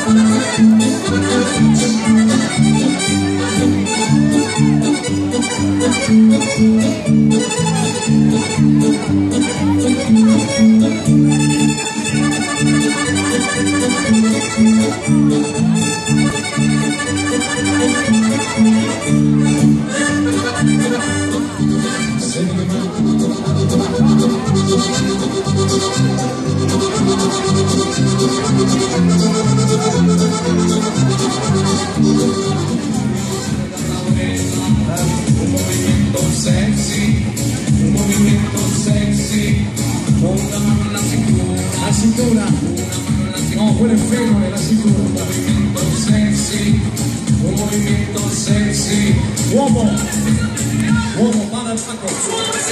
No, quello è femore, la cintura. Un movimento sexy, un movimento sexy. Uomo, vada al pacco.